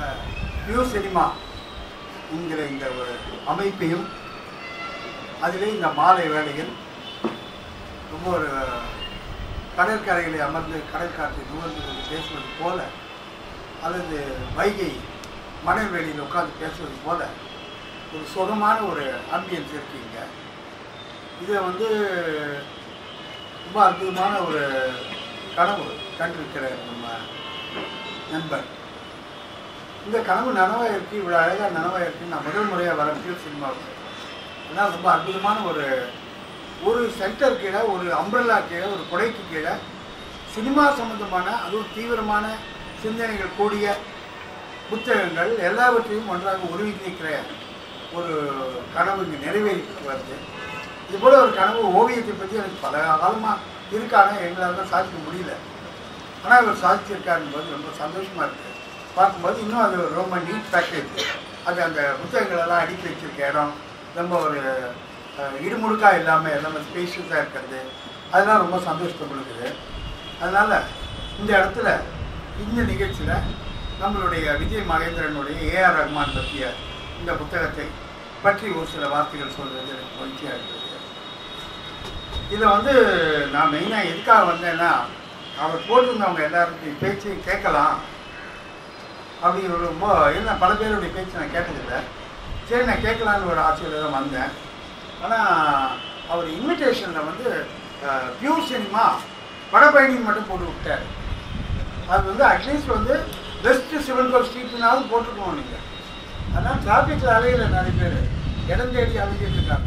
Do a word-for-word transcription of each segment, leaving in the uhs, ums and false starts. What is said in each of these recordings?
New cinema என்கிற இந்த ஒரு அமைப்பையும் அதிலே இந்த மாலை வேளையில் ரொம்ப ஒரு கடற்கரைகளை அமர்ந்து கடல் காற்றை நுகர்ந்து கொண்டு பேசுவது போல அல்லது வைகை மணல் வெளியில் உட்காந்து பேசுவது போல ஒரு சுகமான ஒரு ஆம்பியன்ஸ் இருக்குங்க. இதை வந்து ரொம்ப அற்புதமான ஒரு கனவு கண்டிருக்கிற நம்ம நண்பர். இந்த கனவு நனவாக இருக்குது, இவ்வளோ அழகாக நனவாக இருக்குன்னு நான் முதல் முறையாக வர பியூர் சினிமாவுக்கு. அதனால் ரொம்ப அற்புதமான ஒரு ஒரு சென்டர் கீழே, ஒரு அம்ப்ரெல்லா கீழே, ஒரு குடைக்கு கீழே சினிமா சம்பந்தமான அதுவும் தீவிரமான சிந்தனைகள் கூடிய புத்தகங்கள் எல்லாவற்றையும் ஒன்றாக ஒருங்கிணைக்கிற ஒரு கனவு இங்கே நிறைவேறிட்டு வருது. இதுபோல் ஒரு கனவு ஓவியத்தை பற்றி எனக்கு பல காலமாக இருக்கான எங்களால் தான் சாதிக்க முடியல. ஆனால் இவர் சாதிச்சிருக்காருன்னு போது ரொம்ப சந்தோஷமாக இருக்குது. பார்க்கும்போது இன்னும் அது ரொம்ப நீட் பேக்கேஜ். அது அந்த புத்தகங்களெல்லாம் அடுக்கி வச்சிருக்க இடம் ரொம்ப ஒரு இடுமுடுக்காக இல்லாமல் எல்லாமே ஸ்பேஷியஸாக இருக்கிறது, அதெல்லாம் ரொம்ப சந்தோஷத்தை கொடுக்குது. அதனால் இந்த இடத்துல இந்த நிகழ்ச்சியில் நம்மளுடைய விஜய் மகேந்திரனுடைய ஏஆர் ரஹ்மான் பற்றிய இந்த புத்தகத்தை பற்றி ஒரு சில வார்த்தைகள் சொல்வது எனக்கு மகிழ்ச்சியாக இருக்குது. இதில் வந்து நான் மெயினாக எதுக்காக வந்தேன்னா, அவர் போட்டிருந்தவங்க எல்லாருக்கும் பேச்சையும் கேட்கலாம் அப்படின்னு ரொம்ப என்ன பல பேருடைய பேச்சு நான் கேட்டதில்லை. சரி, நான் கேட்கலான்னு ஒரு ஆசையில் தான் வந்தேன். ஆனால் அவர் இன்விடேஷனில் வந்து பியூர் சினிமா வடபழனின்னு மட்டும் போட்டு விட்டார். அது வந்து அட்லீஸ்ட் வந்து பெஸ்ட்டு சிவன்கோல் ஸ்ட்ரீட்னாலும் போட்டுருக்கணும் நீங்கள். அதனால் டிராஃபிக்கில் அலையில நிறைய பேர் இடம் தேடி அலைஞ்சிட்டு இருக்காங்க.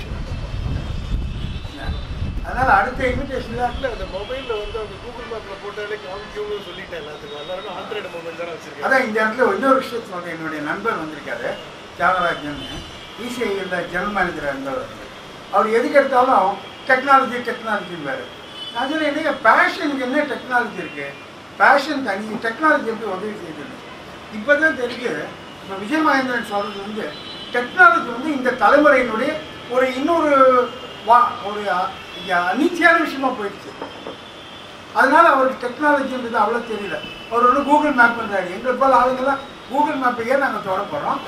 அதனால் அடுத்த இன்விடேஷனில் அந்த மொபைலில் வந்து அவங்க கூகுள் மேப்பில் போட்டாலே காமிக்கும்னு சொல்லிட்டேன் எல்லாத்துக்கும். எல்லாருக்கும் ஆண்ட்ராய்டு மொபைல் தானே வச்சுருக்கேன். அதான் இந்த இடத்துல இன்னொரு விஷயத்தை சொல்கிறேன். என்னுடைய நண்பர் வந்திருக்காரு தியாகராஜன், இசிஐயில் ஜெனரல் மேனேஜராக இருந்தவர். அவர் எதுக்கு எடுத்தாலும் டெக்னாலஜி டெக்னாலஜின்னு வேறு. அதில் என்னைய பேஷனுக்கு என்ன டெக்னாலஜி இருக்குது, பேஷன் தனி, டெக்னாலஜி எப்படி உதவி செய்யுது இப்போ தான் தெரியுது. இப்போ விஜய் மகேந்திரன் சொல்கிறது வந்து டெக்னாலஜி வந்து இந்த தலைமுறையினுடைய ஒரு இன்னொரு வா ஒரு அனிச்சையான விஷயமா போயிடுச்சு. அதனால் அவருக்கு டெக்னாலஜின்றது அவ்வளோ தெரியல. அவர் ஒன்று கூகுள் மேப் பண்ணுறாரு. எங்களுக்கு போல் ஆளுங்கெல்லாம் கூகுள் மேப்பையே நாங்கள் தொட போகிறோம்.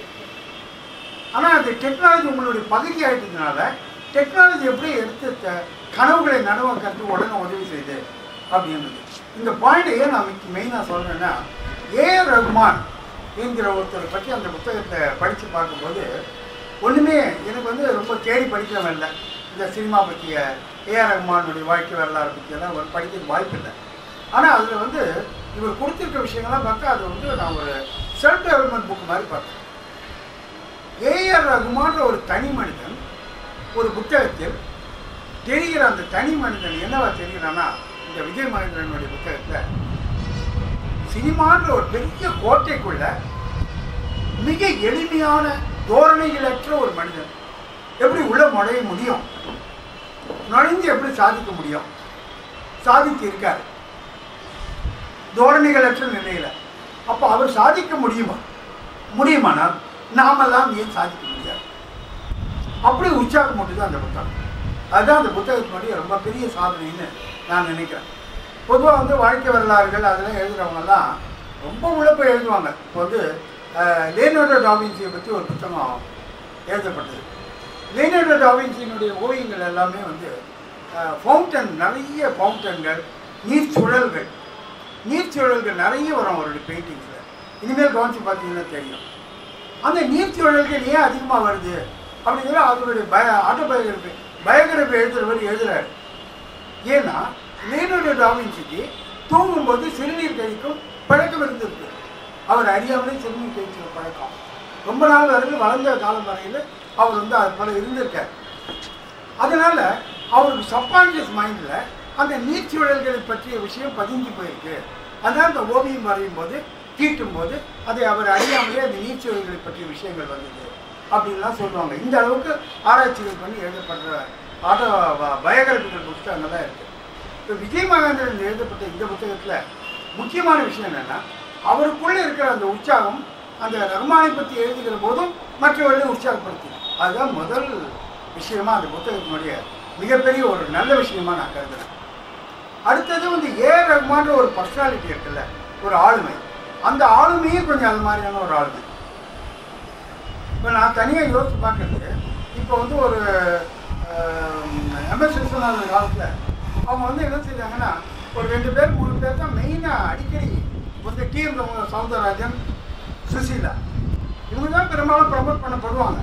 ஆனால் அது டெக்னாலஜி உங்களுடைய பகுதி ஆகிட்டதுனால டெக்னாலஜி எப்படி எடுத்து கனவுகளை நனவாக்கிறதுக்கு உடனே உதவி செய்யுது அப்படின்றது. இந்த பாயிண்ட் ஏன் நான் மெயினாக சொல்கிறேன்னா, ஏஆர் ரஹ்மான் என்கிற ஒருத்தரை பற்றி அந்த புத்தகத்தை படித்து பார்க்கும்போது ஒன்றுமே எனக்கு வந்து ரொம்ப தேடி படிக்கிறவன் இல்லை. இந்த சினிமா பற்றிய ஏஆர் ரஹ்மானுடைய வாழ்க்கை வரலாறு பற்றியெல்லாம் ஒரு படிக்கிறதுக்கு வாய்ப்பு இல்லை. ஆனால் அதில் வந்து இவர் கொடுத்துருக்க விஷயங்கள்லாம் பார்த்தா அது வந்து நான் ஒரு செல்ஃப் டெவலப்மெண்ட் புக் மாதிரி பார்த்தேன். ஏஆர் ரஹ்மான்ற ஒரு தனி மனிதன் ஒரு புத்தகத்தில் தெரிகிற அந்த தனி மனிதன் என்னவா தெரிகிறான்னா, இந்த விஜய் மகேந்திரனுடைய புத்தகத்தில் சினிமான்ற ஒரு பெரிய கோட்டைக்குள்ள மிக எளிமையான தோரணைகளற்ற ஒரு மனிதன் எப்படி உள்ள நுழைய முடியும், நுழைஞ்சு எப்படி சாதிக்க முடியும், சாதித்து இருக்கார் தோரணைகளற்ற நிலையில். அப்போ அவர் சாதிக்க முடியுமா, முடியுமானால் நாமெல்லாம் ஏன் சாதிக்க முடியாது? அப்படி உற்சாகம் மட்டும்தான் அந்த புத்தகம். அதுதான் அந்த புத்தகத்தினுடைய ரொம்ப பெரிய சாதனைன்னு நான் நினைக்கிறேன். பொதுவாக வந்து வாழ்க்கை வரலாறுகள் அதெல்லாம் எழுதுகிறவங்கெல்லாம் ரொம்ப உழைப்பை எழுதுவாங்க. இப்போ வந்து லியோனார்டோ டா வின்சியை பற்றி ஒரு புத்தகம் எழுதப்பட்டது. லியோனார்டோ டா வின்சியினுடைய ஓவியங்கள் எல்லாமே வந்து ஃபவுண்டன், நிறைய ஃபவுண்டன்கள், நீர்ச்சுழல்கள் நீர்ச்சுழல்கள் நிறைய வரும் அவருடைய பெயிண்டிங்ஸில். இனிமேல் கவனித்து பார்த்தீங்கன்னா தெரியும். அந்த நீர்ச்சுழல்கள் ஏன் அதிகமாக வருது அப்படிங்கிற அவருடைய பய ஆட்டோபயோகிராஃபி பயோகிராஃபி எழுதுகிறவர் எழுதுகிறார். ஏன்னா லியோனார்டோ டா வின்சிக்கு தூங்கும்போது சிறுநீர் கழிக்கும் பழக்கம் இருந்திருக்கு. அவர் அறியாமலே சிறுநீர் கழிக்கிற பழக்கம் ரொம்ப நாள் வரைக்கும் வளர்ந்த காலம் வரையில் அவர் வந்து அது போல இருந்திருக்கார். அதனால் அவருக்கு சப்கான்ஷியஸ் மைண்டில் அந்த நீர்ச்சுழல்களை பற்றிய விஷயம் பதிஞ்சு போயிருக்கு. அதனால் அந்த ஓவியம் வரையும் போது தீட்டும் போது அதை அவர் அறியாமலே அந்த நீர்ச்சுழல்களை பற்றிய விஷயங்கள் வந்தது அப்படின்லாம் சொல்லுவாங்க. இந்த அளவுக்கு ஆராய்ச்சிகள் பண்ணி எழுதப்படுற ஆட்டோ பயோகிராபிக்கல் புத்தகங்கள் தான் இருக்குது. இப்போ விஜய் மகேந்திரன் எழுதப்பட்ட இந்த புத்தகத்தில் முக்கியமான விஷயம் என்னென்னா, அவருக்குள்ளே இருக்கிற அந்த உற்சாகம் அந்த ரஹ்மானை பற்றி எழுதுகிற போதும் மற்றவர்களையும் உற்சாகப்படுத்தி, அதுதான் முதல் விஷயமா அந்த புத்தகத்தினுடைய மிகப்பெரிய ஒரு நல்ல விஷயமா நான் கருதுகிறேன். அடுத்தது வந்து ஏஆர் ரஹ்மான்ற ஒரு பர்சனாலிட்டி இருக்குல்ல, ஒரு ஆளுமை. அந்த ஆளுமையே கொஞ்சம் அது மாதிரியான ஒரு ஆளுமை. இப்போ நான் தனியாக யோசித்து பார்க்குறது, இப்போ வந்து ஒரு எம்எஸ் விஸ்வநாதன் காலத்தில் அவங்க வந்து என்ன செய்தாங்கன்னா, ஒரு ரெண்டு பேர் மூணு பேர் தான் மெயினாக அடிக்கடி வந்து டி எம் சௌந்தரராஜன், சுசீலா, இவங்க தான் பெரும்பாலும் ப்ரமோட் பண்ணப்படுவாங்க.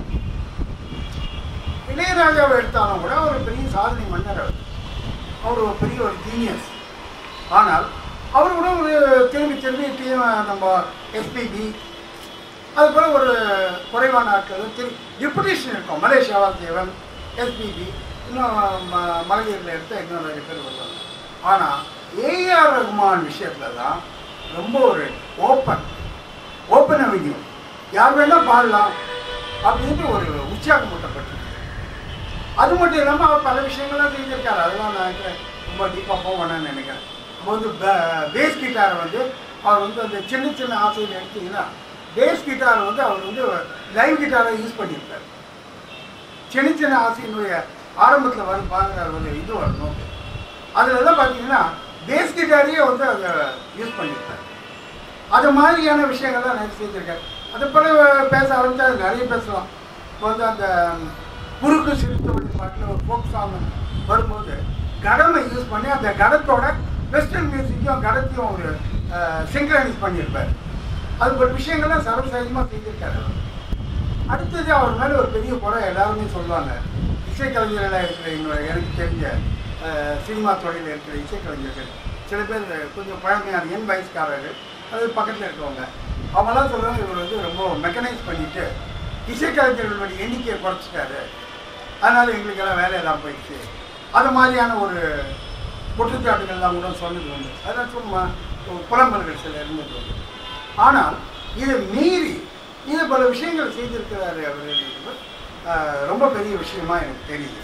இளையராஜாவை எடுத்தாலும் கூட ஒரு பெரிய சாதனை மன்னர் அவர், அவர் ஒரு பெரிய ஒரு ஜீனியஸ். ஆனால் அவர் கூட ஒரு திரும்பி திரும்பி டி நம்ம எஸ்பிபி அது போல் ஒரு குறைவான ஆட்கள் திரு டிப்யூட்டேஷன் இருக்கும். மலேசியாவா தேவன், எஸ்பிபி, இன்னும் ம மகளிரில் எடுத்த இன்னும் நிறைய பேர் வருவாங்க. ஆனால் ஏஆர் ரஹ்மான் விஷயத்தில் தான் ரொம்ப ஒரு ஓப்பன் ஓப்பன் அவென்யூ, யார் வேணால் பாடலாம் அப்படின்ட்டு ஒரு உற்சாகம் மூட்டப்பட்டிருக்கு. அது மட்டும் இல்லாமல் அவர் பல விஷயங்கள்லாம் செஞ்சிருக்காரு. அதெல்லாம் நான் ரொம்ப டீப்பாக போவேன்னு நினைக்கிறேன். இப்போ வந்து பேஸ் கிட்டாரை வந்து அவர் வந்து அந்த சின்ன சின்ன ஆசையில் எடுத்தீங்கன்னா, பேஸ் கிட்டாரை வந்து அவர் வந்து லைவ் கிட்டாரை யூஸ் பண்ணியிருக்கார். சின்ன சின்ன ஆசையினுடைய ஆரம்பத்தில் வரும் பாருங்க ஒரு இது வரணும், அதிலெல்லாம் பார்த்தீங்கன்னா பேஸ் கிட்டாரையே வந்து அதை யூஸ் பண்ணியிருக்கார். அது மாதிரியான விஷயங்கள்லாம் நிறைய செஞ்சுருக்காரு. அது போல் பேச ஆரம்பித்தா அது நிறைய பேசலாம். இப்போ வந்து அந்த குறுக்கு சிறுத்தவழி பாட்டில் ஒரு ஃபோக் சாங் வரும்போது கடமை யூஸ் பண்ணி அந்த கடத்தோட வெஸ்டர்ன் மியூசிக்கையும் கடத்தையும் ஒரு சிங்க்ரனைஸ் பண்ணியிருப்பார். அது ஒரு விஷயங்கள்லாம் சர்வசகஜமாக செஞ்சுருக்காரு. அடுத்தது அவர் மேலே ஒரு பெரிய குறை எல்லாருமே சொல்லுவாங்க, இசைக்கலைஞர்களாக இருக்கிற இன்னொரு எனக்கு தெரிஞ்ச சினிமா துறையில் இருக்கிற இசைக்கலைஞர்கள் சில பேர் கொஞ்சம் பழமையான என் வயசுக்காரர்கள், அது பக்கத்தில் இருக்கவங்க, அவங்களாம் சொல்லுவாங்க இவர் வந்து ரொம்ப மெக்கனைஸ் பண்ணிவிட்டு இசைக்கலைஞர்களுடைய எண்ணிக்கையை குறைச்சிட்டாரு, அதனால் எங்களுக்கெல்லாம் வேலையெல்லாம் போயிடுச்சு, அது மாதிரியான ஒரு குற்றச்சாட்டுகள்லாம் கூட சொன்னது உண்டு. அதெல்லாம் சும்மா புலம்பல்கள் சில இருந்தது உண்டு. ஆனால் இதை மீறி இது பல விஷயங்கள் செய்திருக்கிறாரு அவர், ரொம்ப பெரிய விஷயமா எனக்கு தெரியுது.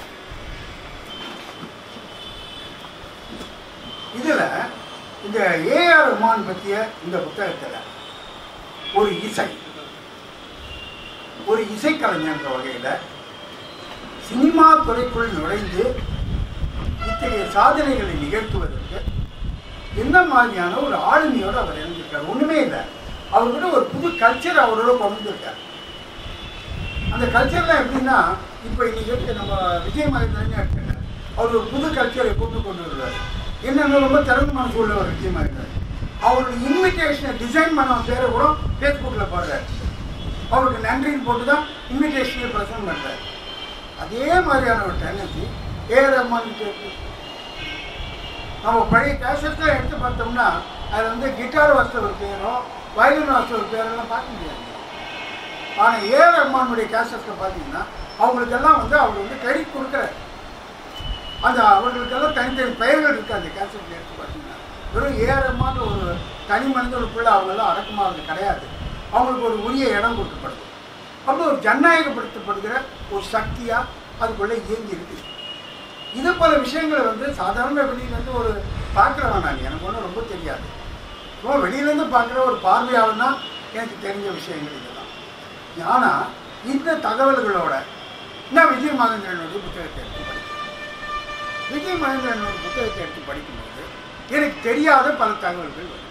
இதில் இந்த ஏஆர் ரஹ்மான் பற்றிய இந்த புத்தகத்தில் ஒரு இசை ஒரு இசைக்கலைஞன்ற வகையில் சினிமா துறைக்குள் நுழைந்து இத்தகைய சாதனைகளை நிகழ்த்துவதற்கு என்ன மாதிரியான ஒரு ஆளுமையோடு அவர் இணைந்திருக்கார். ஒன்றுமே இல்லை, அவர்கிட்ட ஒரு புது கல்ச்சர் அவரோட கொண்டு வந்திருக்கார். அந்த கல்ச்சர்லாம் எப்படின்னா, இப்போ இன்னைக்கு நம்ம விஜய் மகேந்திரன் இருக்காங்க, அவர் ஒரு புது கல்ச்சரை கொண்டு கொண்டு வருவார். என்னென்ன ரொம்ப திறந்த மனசு உள்ளவர் விஜய் மகேந்திரன். அவருடைய இன்விடேஷனை டிசைன் பண்ண பேரை கூட ஃபேஸ்புக்கில் போடுறார். அவருக்கு நன்றின்னு போட்டு தான் இன்விடேஷனை ப்ரெசென்ட் பண்ணுறார். அதே மாதிரியான ஒரு டெண்டன்சி ஏஆர் ரஹ்மான் இருக்கு. நம்ம பழைய கேசட்லாம் எடுத்து பார்த்தோம்னா அதில் வந்து கிட்டார் வாசித்த ஒரு பேரும் வயலின் வாசித்த ஒரு பேரெல்லாம் பார்க்க முடியாது. ஆனால் ஏஆர் ரஹ்மானுடைய கேசட்ஸை பார்த்தீங்கன்னா அவங்களுக்கெல்லாம் வந்து அவர் வந்து கிரெடிட் கொடுக்குறாரு. அந்த அவர்களுக்கெல்லாம் தனித்தனி பெயர்கள் இருக்குது. அந்த கேசட்டில் எடுத்து பார்த்தீங்கன்னா வெறும் ஏஆர் ரஹ்மான் ஒரு தனி மனிதனுக்குள்ளே அவங்கெல்லாம் அடக்கமானது கிடையாது. அவங்களுக்கு ஒரு உரிய இடம் கொடுக்கப்படுது. அப்போ ஒரு ஜனநாயகப்படுத்தப்படுகிற ஒரு சக்தியாக அதுக்குள்ளே இயங்கி இருக்குது. இது போல விஷயங்களை வந்து சாதாரண வெளியிலேருந்து ஒரு பார்க்குறவன் நான், எனக்கு ஒன்றும் ரொம்ப தெரியாது. ரொம்ப வெளியிலேருந்து பார்க்குற ஒரு பார்வையாளர் தான் எனக்கு தெரிஞ்ச விஷயங்கள் இதெல்லாம். ஆனால் இந்த தகவல்களோட நான் விஜய் மகேந்திரனுடைய புத்தகத்தை எடுத்து படிக்கிறேன். விஜய் மகேந்திரனுடைய புத்தகத்தை எடுத்து படிக்கும்போது எனக்கு தெரியாத பல தகவல்கள் வரும்.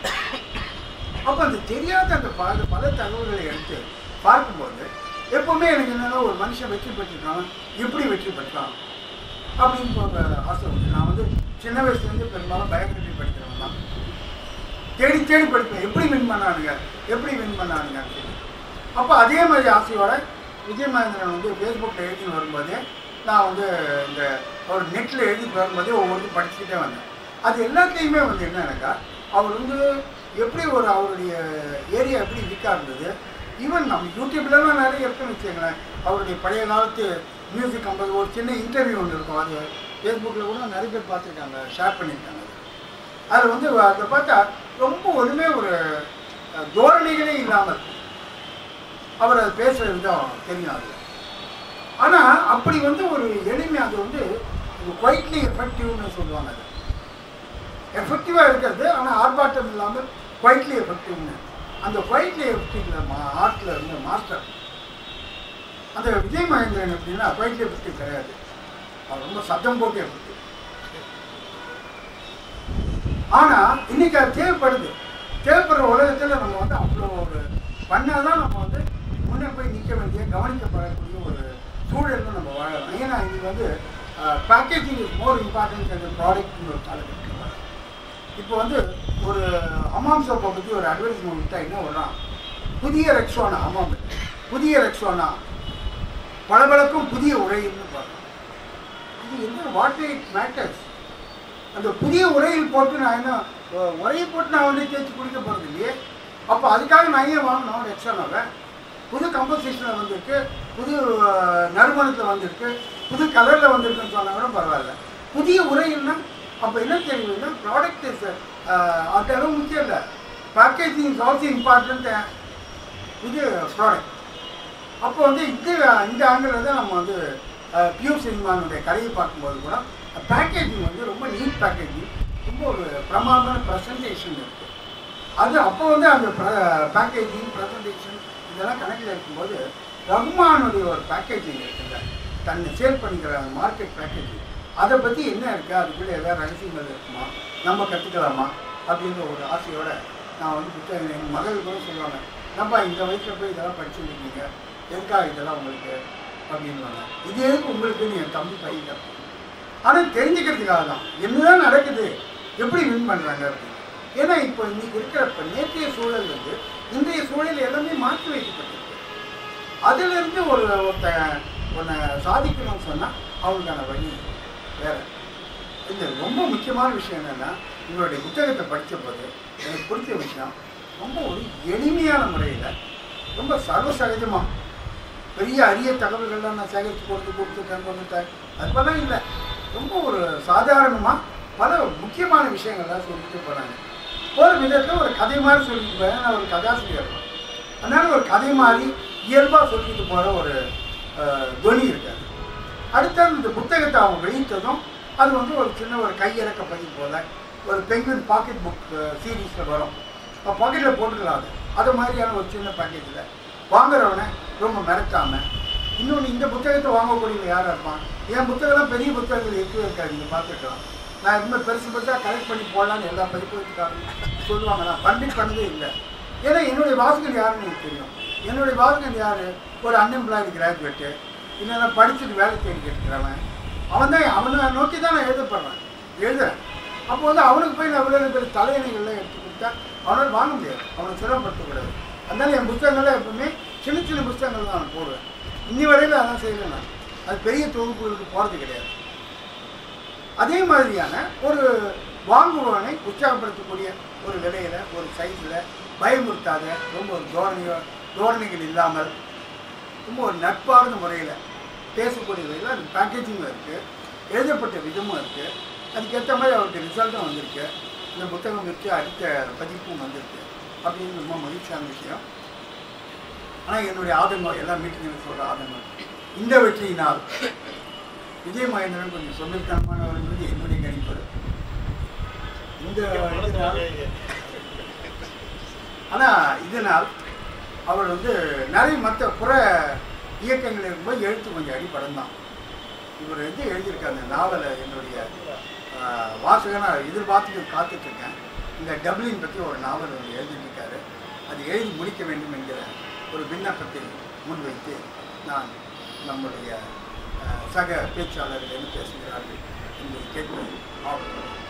அப்போ அந்த தெரியாத அந்த பல பல தகவல்களை எடுத்து பார்க்கும்போது எப்போவுமே எனக்கு என்னென்னா ஒரு மனுஷன் வெற்றி பெற்றுருக்கான், எப்படி வெற்றி பெற்றான் அப்படின்னு ஒரு ஆசை உண்டு. நான் வந்து சின்ன வயசுலேருந்து பெரும்பாலும் பயோகிராஃபி படிக்கிறவங்க தான். தேடி தேடி படிப்பேன், எப்படி வின் பண்ணானுங்க எப்படி வின் பண்ணானுங்க அப்படின்னு. அப்போ அதே மாதிரி ஆசையோட விஜய் மகேந்திரன் வந்து ஃபேஸ்புக்கில் எழுதின்னு வரும்போதே நான் வந்து இந்த ஒரு நெட்டில் எழுதிட்டு வரும்போதே ஒவ்வொருத்தையும் படிச்சுக்கிட்டே வந்தேன். அது எல்லாத்தையுமே வந்து என்னன்னாக்கா அவர் வந்து எப்படி ஒரு அவருடைய ஏரியா எப்படி வீக்காக இருந்தது. ஈவன் நம்ம யூடியூப்லாம் நிறைய இருக்குன்னு வச்சுக்கோங்களேன். அவருடைய பழைய காலத்து மியூசிக் கம்பெனி ஒரு சின்ன இன்டர்வியூ ஒன்று இருக்கும், அது ஃபேஸ்புக்கில் கூட நிறைய பேர் பார்த்துருக்காங்க, ஷேர் பண்ணியிருக்காங்க. அதில் வந்து அதை பார்த்தா ரொம்ப ஒன்றுமே ஒரு தோரணைகளே இல்லாமல் அவர் அது பேசுகிற விதம் தெரியும் அது. ஆனால் அப்படி வந்து ஒரு எளிமை, அது வந்து குவைட்லி எஃபெக்டிவ்னு சொல்லுவாங்க. அது எஃபெக்டிவாக இருக்கிறது, ஆனால் ஆர்ப்பாட்டம் இல்லாமல் குவைட்லி எஃபெக்டிவ்னு. அந்த குவைட்லி எஃபெக்டிவ்ல மா ஆர்ட்டில் இருந்த மாஸ்டர் அந்த விஜய் மகேந்திரன் எப்படின்னா குவைட்லி எஃபெக்டிவ் கிடையாது, அவர் ரொம்ப சத்தம் போட்டு எஃபெக்டிவ். ஆனால் இன்னைக்கு அது தேவைப்படுது. தேவைப்படுற உலகத்தில் நம்ம வந்து அவ்வளோ ஒரு பண்ணால் தான் நம்ம வந்து முன்னே போய் நிற்க வேண்டிய கவனிக்கப்படக்கூடிய ஒரு சூழலில் நம்ம வாழலாம். ஏன்னா இது வந்து பேக்கேஜிங் இஸ் மோர் இம்பார்ட்டன்ட் அந்த ப்ராடக்ட்னு ஒரு காலகட்டத்தில் வரும். இப்போ வந்து ஒரு ஹமாம் சோப்பை பற்றி ஒரு அட்வர்டைஸ்மெண்ட் விட்டா என்ன வர்றான், புதிய ரெக்ஸோனா ஹமாம், புதிய ரெக்ஸோனா பளபளக்கும் புதிய உரையில்னு பார்க்கலாம். இது என்ன வாட் இட் மேட்டர்ஸ், அந்த புதிய உரையில் போட்டு நான் என்ன உரையை போட்டு நான் வந்து தேய்ச்சி குடிக்க போகிறது இல்லையே. அப்போ அதுக்காக நான் ஏன் வாங்கணும் ரெக்ஸோனாவை? புது கம்போசிஷனில் வந்திருக்கு, புது நறுமணத்தில் வந்திருக்கு, புது கலரில் வந்திருக்குன்னு சொன்னால் கூட பரவாயில்ல. புதிய உரையில்னா அப்போ என்ன தெரியுதுன்னா ப்ராடக்ட் இஸ் அது அளவு முக்கியம் இல்லை, பேக்கேஜிங் இஸ் ஆல்சோ இம்பார்ட்டன்ட் இது ப்ராடக்ட். அப்போ வந்து இது இந்த ஆங்கிள் தான் நம்ம வந்து பியூர் சினிமானுடைய கதையை பார்க்கும்போது கூட பேக்கேஜிங் வந்து ரொம்ப நீட் பேக்கேஜிங், ரொம்ப ஒரு பிரமாதமான ப்ரெசன்டேஷன் இருக்குது. அது அப்போ வந்து அந்த பேக்கேஜிங் ப்ரெசன்டேஷன் இதெல்லாம் கணக்கில் இருக்கும்போது ரகுமானுடைய ஒரு பேக்கேஜிங் இருக்குல்ல, தன்னை சேல் பண்ணிக்கிற மார்க்கெட் பேக்கேஜிங், அதை பற்றி என்ன இருக்குது, அதுக்குள்ளே ஏதாவது ரகசியங்கள் இருக்குமா, நம்ம கற்றுக்கலாமா அப்படின்ற ஒரு ஆசையோடு நான் வந்து புத்தகம் எங்கள் மகள் கூட சொல்லுவாங்க, நம்ம இந்த வயசில் போய் இதெல்லாம் படிச்சுருக்கீங்க, எதுக்காக இதெல்லாம் உங்களுக்கு அப்படின்வாங்க. இது எதுக்கு உங்களுக்குன்னு என் தம்பி பையன். ஆனால் தெரிஞ்சுக்கிறதுக்காக தான் என்னதான் நடக்குது, எப்படி வின் பண்ணுறாங்க அப்படின்னு. ஏன்னா இப்போ இன்னைக்கு இருக்கிறப்ப நேற்றைய சூழல் வந்து இன்றைய சூழல் எல்லாமே மாற்றி வைக்கப்பட்டிருக்கு. அதிலிருந்து ஒரு ஒருத்த ஒன்றை சாதிக்கணும்னு சொன்னால் அவங்களுக்கான வழி வேறு. இந்த ரொம்ப முக்கியமான விஷயம் என்னென்னா, இவருடைய புத்தகத்தை படித்த போது எனக்கு பிடிச்ச விஷயம் ரொம்ப ஒரு எளிமையான முறையில், ரொம்ப சர்வசகஜமாக பெரிய அரிய தகவல்கள்லாம் நான் சேகரித்து கொடுத்து கொடுத்துட்டேன் வந்துட்டேன் அதுபோலாம் இல்லை, ரொம்ப ஒரு சாதாரணமாக பல முக்கியமான விஷயங்கள்லாம் சொல்லிட்டு போகிறாங்க. ஒரு விதத்தில் ஒரு கதை மாதிரி சொல்லிட்டு போகிறேன், நான் ஒரு கதாசிரியர், அதனால் ஒரு கதை மாதிரி இயல்பாக சொல்லிட்டு போகிற ஒரு துவனி இருக்காது. அடுத்தது இந்த புத்தகத்தை அவங்க வெளியிட்டதும் அது வந்து ஒரு சின்ன ஒரு கையிறக்க பதிவு போல ஒரு பெங்குவின் பாக்கெட் புக் சீரீஸில் வரும், பாக்கெட்டில் போட்டுக்கலாம். அது அது மாதிரியான ஒரு சின்ன பேக்கேஜில் வாங்குறவனை ரொம்ப மிரட்டாமல். இன்னொன்று, இந்த புத்தகத்தை வாங்கக்கூடியவங்க யாராக இருப்பான், என் புத்தகம்லாம் பெரிய புத்தகங்கள் எதுவும் இருக்காது, நீங்கள் பார்த்துக்கலாம். நான் இன்னும் பெருசு பெருசாக கலெக்ட் பண்ணி போடலான்னு எல்லா பதிப்பகத்துக்காரங்க சொல்லுவாங்க, நான் பண்டிட் பண்ணதே இல்லை. ஏன்னா என்னுடைய வாசகர் யாருன்னு எனக்கு தெரியும். என்னுடைய வாசகர் யார், ஒரு அன்எம்ப்ளாய்டு கிராஜுவேட்டு, இல்லைன்னா படிச்சுட்டு வேலை தேடி கேட்டுக்கிறவன், அவன் தான் அவனை நோக்கி தான் நான் எழுதப்படுறேன் எழுதுறேன். அப்போ வந்து அவனுக்கு போய் நான் இவ்வளோ பேர் தலையணைகள்லாம் எடுத்து கொடுத்தா அவனால் வாங்க முடியாது, அவனை சிரமப்படுத்தக்கூடாது. அதனால என் புத்தகங்கள்லாம் எப்பவுமே சின்ன சின்ன புத்தகங்கள் தான் நான் போடுவேன். இன்னி வரையில் அதான் செய்யலை நான், அது பெரிய தொகுப்புகளுக்கு போகிறது கிடையாது. அதே மாதிரியான ஒரு வாங்குபவனை உற்சாகப்படுத்தக்கூடிய ஒரு விலையில், ஒரு சைஸில், பயமுறுத்தாத, ரொம்ப ஒரு தோரணையோ தோரணைகள் இல்லாமல் ரொம்ப ஒரு நட்பார்ந்த முறையில் பேசக்கூடிய வகையில் அது பேக்கேஜிங்கும் இருக்குது, எழுதப்பட்ட விதமும் இருக்குது. அதுக்கேற்ற மாதிரி அவருக்கு ரிசல்ட்டும் வந்திருக்கு. இந்த புத்தகம் வச்சு அடுத்த பதிப்பும் வந்திருக்கு அப்படின்னு ரொம்ப மகிழ்ச்சியான விஷயம். ஆனால் என்னுடைய ஆதங்கம் எல்லா மீட்டிங்களும் சொல்கிற ஆதங்கம், இந்த வெற்றியினால் விஜய் மகேந்திரன் கொஞ்சம் சொந்தத்தனமானவர் என்பது என்னுடைய கணிப்பு. இந்த இதனால் ஆனால் இதனால் அவர் வந்து நிறைய மற்ற புற இயக்கங்கள் இருக்கும்போது எழுத்து கொஞ்சம் அடிப்படம் தான். இவர் வந்து எழுதியிருக்காங்க நாவலை என்னுடைய வாசகனாக எதிர்பார்த்து காத்துட்ருக்கேன். இந்த டப்ளின் பற்றி ஒரு நாவல் அவர் எழுதிட்டுருக்காரு, அது எழுதி முடிக்க வேண்டும் என்கிற ஒரு விண்ணப்பத்தை முன்வைத்து நான் நம்முடைய சக பேச்சாளர்கள் என்ன பேசுகிறார்கள் என்று கேட்பது ஆவல்.